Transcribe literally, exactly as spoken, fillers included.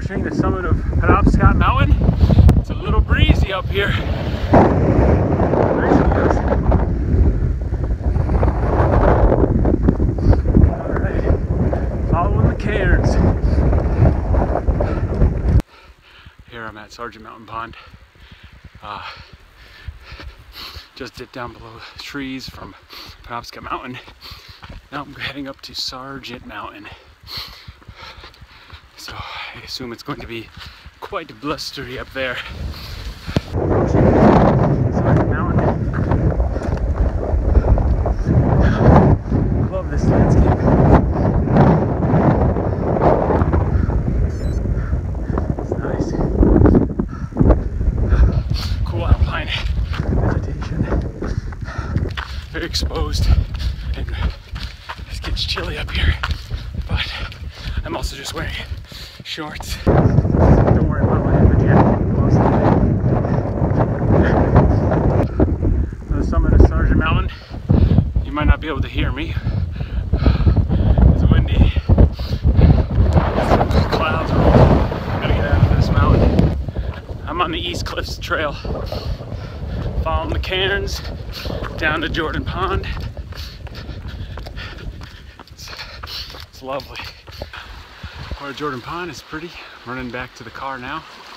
approaching the summit of Penobscot Mountain. It's a little breezy up here. Nice views. Alright, following the cairns. Here I'm at Sergeant Mountain Pond. Uh, just dipped down below the trees from Penobscot Mountain. Now I'm heading up to Sergeant Mountain. So I assume it's going to be quite blustery up there. Sergeant Mountain. Love this landscape. It's nice. Cool alpine vegetation. Very exposed, and it gets chilly up here. But I'm also just wearing shorts. Don't worry about my jacket. The summit of Sergeant Mountain. You might not be able to hear me. It's windy. Clouds are rolling. I'm gonna get out of this mountain. I'm on the East Cliffs Trail. Following the cairns down to Jordan Pond. It's, it's lovely. Our Jordan Pond is pretty. Running back to the car now.